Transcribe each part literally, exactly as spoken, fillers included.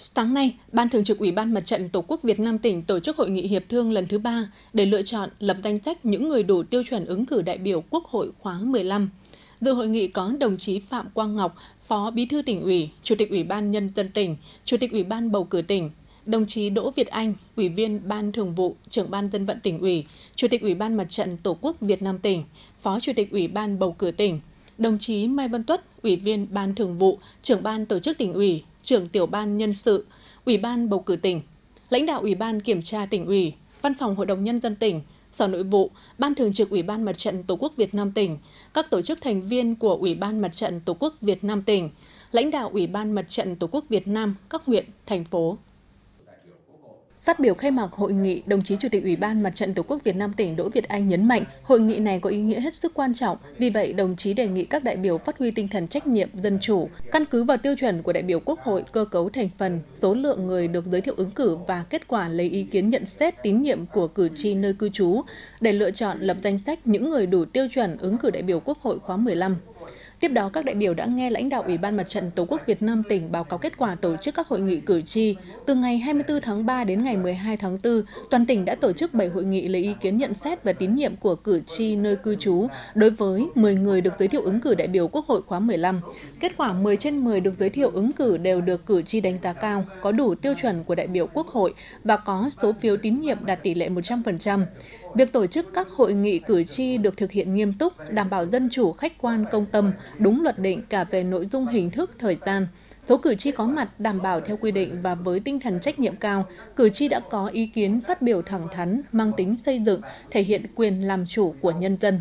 Sáng nay, Ban Thường trực Ủy ban Mặt trận Tổ quốc Việt Nam tỉnh tổ chức hội nghị hiệp thương lần thứ ba để lựa chọn lập danh sách những người đủ tiêu chuẩn ứng cử đại biểu Quốc hội khóa mười lăm. Dự hội nghị có đồng chí Phạm Quang Ngọc, Phó Bí thư Tỉnh ủy, Chủ tịch Ủy ban Nhân dân tỉnh, Chủ tịch Ủy ban Bầu cử tỉnh, đồng chí Đỗ Việt Anh, Ủy viên Ban Thường vụ, Trưởng ban Dân vận Tỉnh ủy, Chủ tịch Ủy ban Mặt trận Tổ quốc Việt Nam tỉnh, Phó Chủ tịch Ủy ban Bầu cử tỉnh, đồng chí Mai Văn Tuất, Ủy viên Ban Thường vụ, Trưởng ban Tổ chức Tỉnh ủy, Trưởng tiểu ban Nhân sự, Ủy ban Bầu cử tỉnh, lãnh đạo Ủy ban Kiểm tra Tỉnh ủy, Văn phòng Hội đồng Nhân dân tỉnh, Sở Nội vụ, Ban Thường trực Ủy ban Mặt trận Tổ quốc Việt Nam tỉnh, các tổ chức thành viên của Ủy ban Mặt trận Tổ quốc Việt Nam tỉnh, lãnh đạo Ủy ban Mặt trận Tổ quốc Việt Nam, các huyện, thành phố. Phát biểu khai mạc hội nghị, đồng chí Chủ tịch Ủy ban Mặt trận Tổ quốc Việt Nam tỉnh Đỗ Việt Anh nhấn mạnh, hội nghị này có ý nghĩa hết sức quan trọng, vì vậy đồng chí đề nghị các đại biểu phát huy tinh thần trách nhiệm, dân chủ, căn cứ vào tiêu chuẩn của đại biểu Quốc hội, cơ cấu thành phần, số lượng người được giới thiệu ứng cử và kết quả lấy ý kiến nhận xét tín nhiệm của cử tri nơi cư trú để lựa chọn lập danh sách những người đủ tiêu chuẩn ứng cử đại biểu Quốc hội khóa mười lăm. Tiếp đó, các đại biểu đã nghe lãnh đạo Ủy ban Mặt trận Tổ quốc Việt Nam tỉnh báo cáo kết quả tổ chức các hội nghị cử tri. Từ ngày hai mươi tư tháng ba đến ngày mười hai tháng tư, toàn tỉnh đã tổ chức bảy hội nghị lấy ý kiến nhận xét và tín nhiệm của cử tri nơi cư trú đối với mười người được giới thiệu ứng cử đại biểu Quốc hội khóa mười lăm. Kết quả mười trên mười được giới thiệu ứng cử đều được cử tri đánh giá cao, có đủ tiêu chuẩn của đại biểu Quốc hội và có số phiếu tín nhiệm đạt tỷ lệ một trăm phần trăm. Việc tổ chức các hội nghị cử tri được thực hiện nghiêm túc, đảm bảo dân chủ, khách quan, công tâm, đúng luật định cả về nội dung, hình thức, thời gian. Số cử tri có mặt đảm bảo theo quy định và với tinh thần trách nhiệm cao, cử tri đã có ý kiến phát biểu thẳng thắn, mang tính xây dựng, thể hiện quyền làm chủ của nhân dân.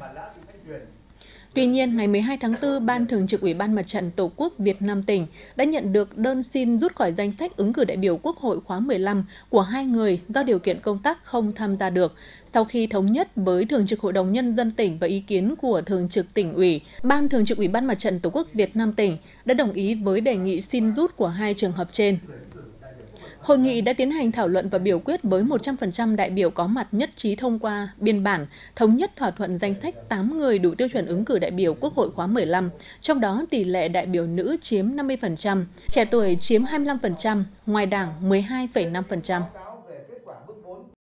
Tuy nhiên, ngày mười hai tháng tư, Ban Thường trực Ủy ban Mặt trận Tổ quốc Việt Nam tỉnh đã nhận được đơn xin rút khỏi danh sách ứng cử đại biểu Quốc hội khóa mười lăm của hai người do điều kiện công tác không tham gia được. Sau khi thống nhất với Thường trực Hội đồng Nhân dân tỉnh và ý kiến của Thường trực Tỉnh ủy, Ban Thường trực Ủy ban Mặt trận Tổ quốc Việt Nam tỉnh đã đồng ý với đề nghị xin rút của hai trường hợp trên. Hội nghị đã tiến hành thảo luận và biểu quyết với một trăm phần trăm đại biểu có mặt nhất trí thông qua biên bản, thống nhất thỏa thuận danh sách tám người đủ tiêu chuẩn ứng cử đại biểu Quốc hội khóa mười lăm, trong đó tỷ lệ đại biểu nữ chiếm năm mươi phần trăm, trẻ tuổi chiếm hai mươi lăm phần trăm, ngoài đảng mười hai phẩy năm phần trăm.